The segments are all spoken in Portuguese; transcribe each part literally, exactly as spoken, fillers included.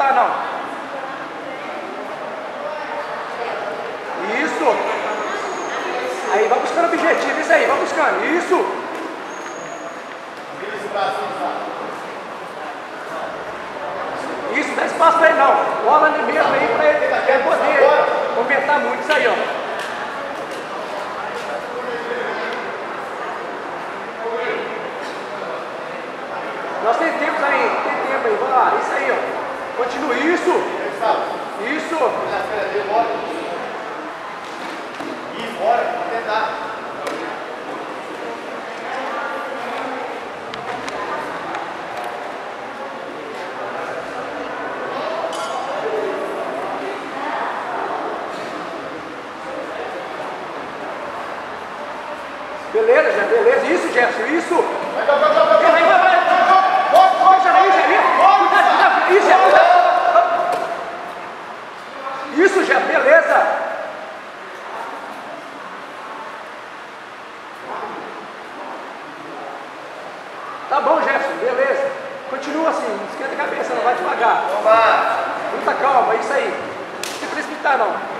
precipitar, não. Isso. Aí, vai buscando objetivo. Isso aí, vai buscando. Isso. Isso, dá espaço pra ele não. Bola ali mesmo aí pra ele, pra ele poder aumentar muito. Isso aí, ó. Nós tem tempo aí, tem tempo aí, vamos lá, isso aí, ó. Continue, isso. Isso. E bora, vamos tentar. Beleza, já, beleza. Isso, Jefferson, isso. Vai, vai, vai, vai, vai. Vai, vai, vai. Puxa aí, Jefferson. Cuidado, isso, Jefferson. Isso, Jefferson, beleza. Tá bom, Jefferson, beleza. Continua assim, não esquenta a cabeça, não vai devagar. Toma. Muita calma, é isso aí. Não se precipitar, não.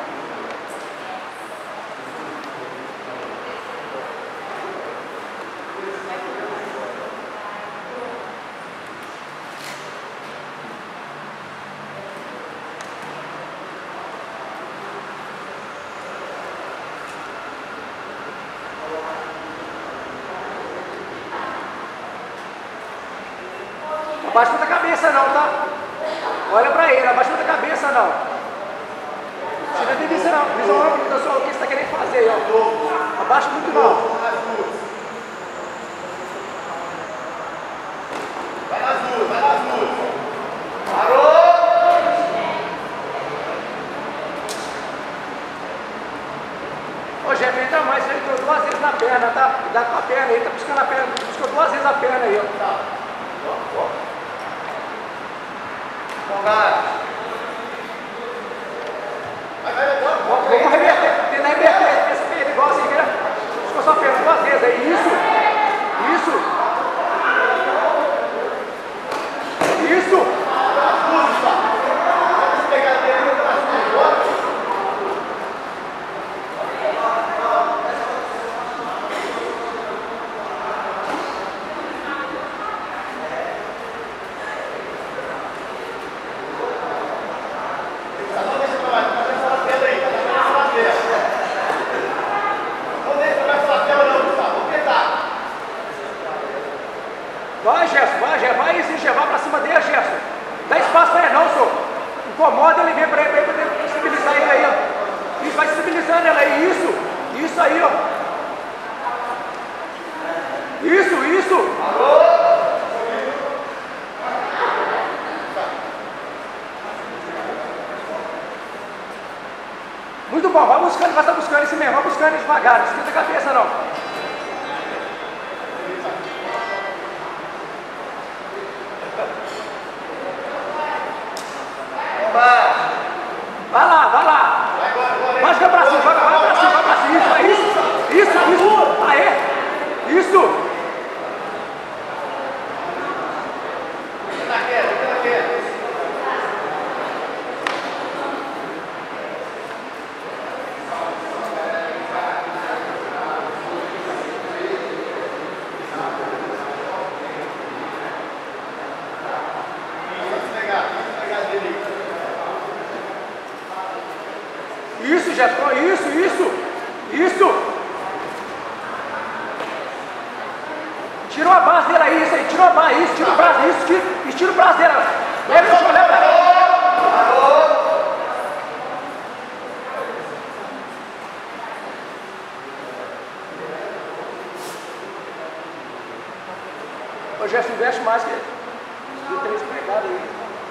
Abaixa muita cabeça não, tá? Olha pra ele, abaixa muita cabeça não. Você não tem visão, visão ampla do que você está querendo fazer aí, ó. Abaixa muito não. Vai nas duas, vai nas duas. Parou! Ô Jeff, entra mais, ele entrou duas vezes na perna, tá? Cuidado com a perna aí, tá buscando a perna, buscou duas vezes a perna aí, ó. Tá. Vai, vai, vai, vai. Vamos reverter, tentar reverter esse negócio aí, né? Buscou sua perna duas vezes aí, isso. Isso. Isso. Vai, Gerson, vai, Gerson, vai sim, Gerson, vai pra cima dele, Gerson. Dá espaço pra ele não, senhor. Incomoda ele mesmo pra ele, pra ele poder estabilizar ele aí, ó. Isso, vai estabilizando ele aí, isso. Isso aí, ó. Isso, isso. Muito bom, vai buscando, vai estar buscando esse mesmo, vai buscando devagar, não esquenta a cabeça não. Vai lá, vai lá. Vai jogar pra cima, joga, vai pra cima, vai pra cima. Isso, é isso. Isso, isso. Aê. Isso. Fica quieto, fica quieto. Isso, Jefferson, isso, isso, isso. Tirou a base dele aí, isso aí, tirou a base, isso, tira o braço, isso, tira, e tira o braço dele. Leva o chão, leva pra ela. Ô Jefferson, investe mais que ele tem esse pegado aí.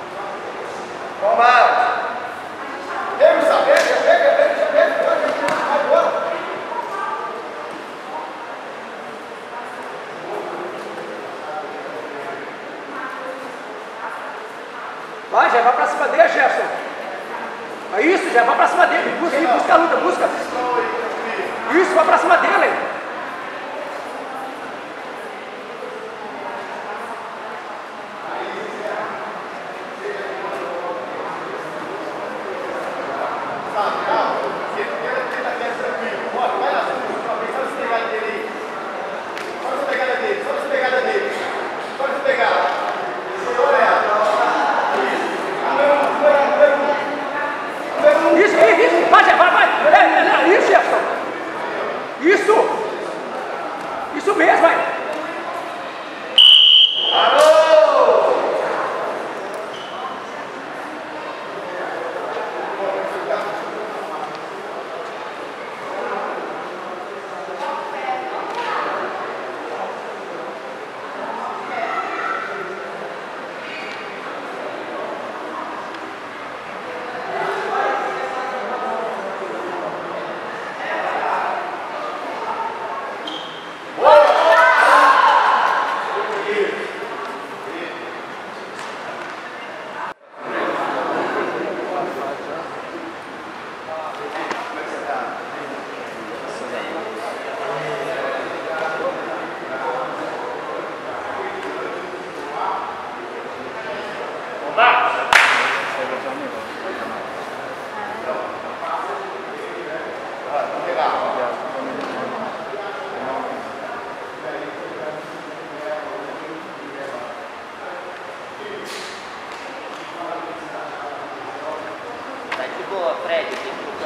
Toma! Pega, pega, pega, pega, pega, vai embora. Vai, já vai pra cima dele, Jefferson. É isso, já vai pra cima dele. Busca, busca a luta, busca. Isso, vai pra cima dele.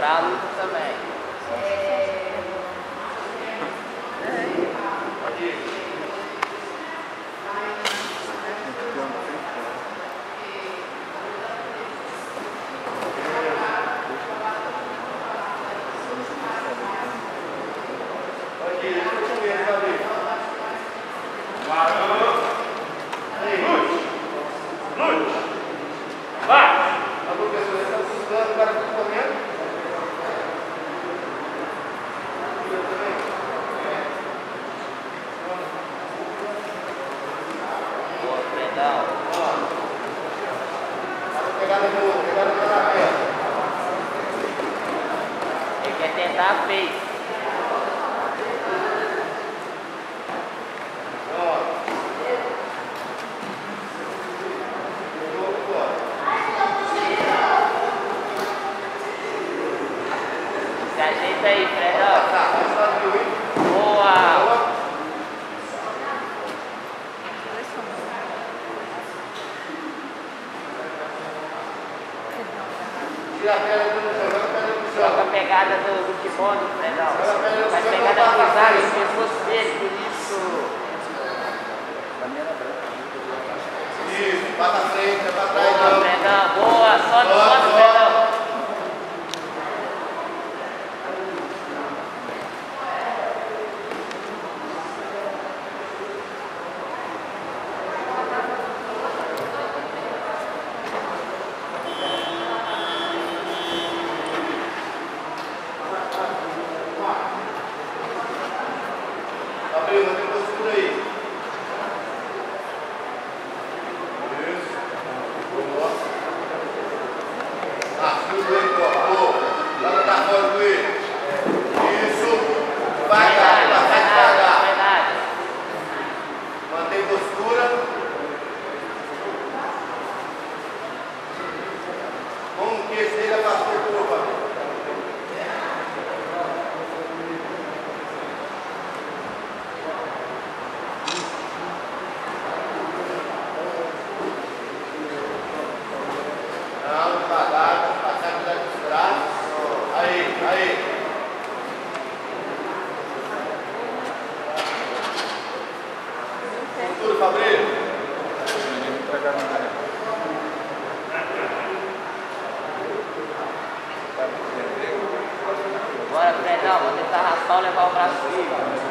pra luta também. É... Ele quer tentar feio. Se ajeita aí, Fredão. Boa! Troca a pegada do, do kimono, Fredão. Vai pegada cruzada no pescoço dele, por isso. Isso, vai pra frente, vai pra trás. Boa, Fredão. Boa, sobe, sobe, Fredão. Abriu, não tem postura aí. Isso. Boa. Ah, tudo aí, pô. Lá pra fora do ele. Isso. Vai, vai, vai, vai devagar. Mantém postura. Como que esse dele afastou o corpo? Não, devagar, passar a cuidar dos braços. Aí, aí. Futuro, Fabrício. Bora, Fredão, vou tentar raspar ou levar o braço vivo.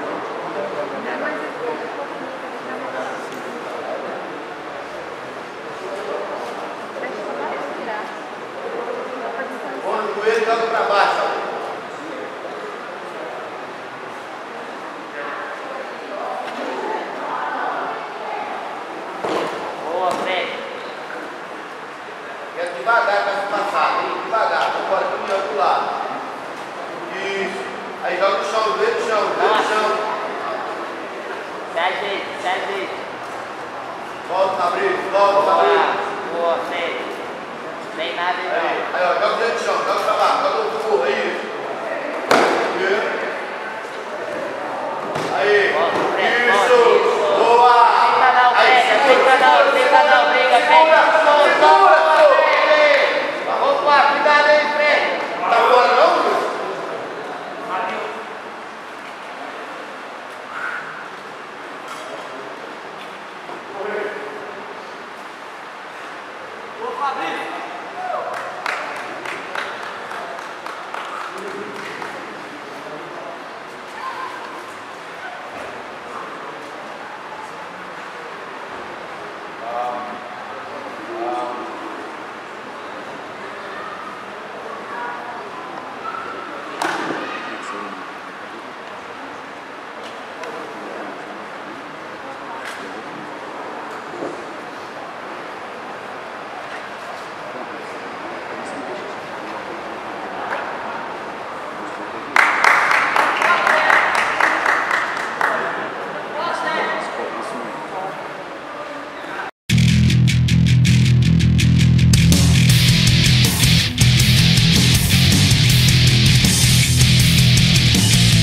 Põe o joelho e joga pra baixo. Boa, Fred. E é devagar pra se passar, hein? Devagar, agora caminhando pro lado. Isso. Aí joga no chão, o joelho no chão, o joelho no chão. Se ajeita, se ajeita. Volta, Fabrício, volta, Fabrício. Boa, Fred. Não tem nada aí, Aí, não. aí, ó, joga o joelho no chão, joga pra baixo, joga o corpo, aí. Aí. Volta, Fred, volta, Isso. isso. Boa. Tenta não, Aí, Fred, segura, tenta não, segura, tenta não, briga, segura, Fred. segura, Solta, segura, Fred. Opa, cuidado aí, Fred. Tá fora não, Luiz? Ô, Fabrício.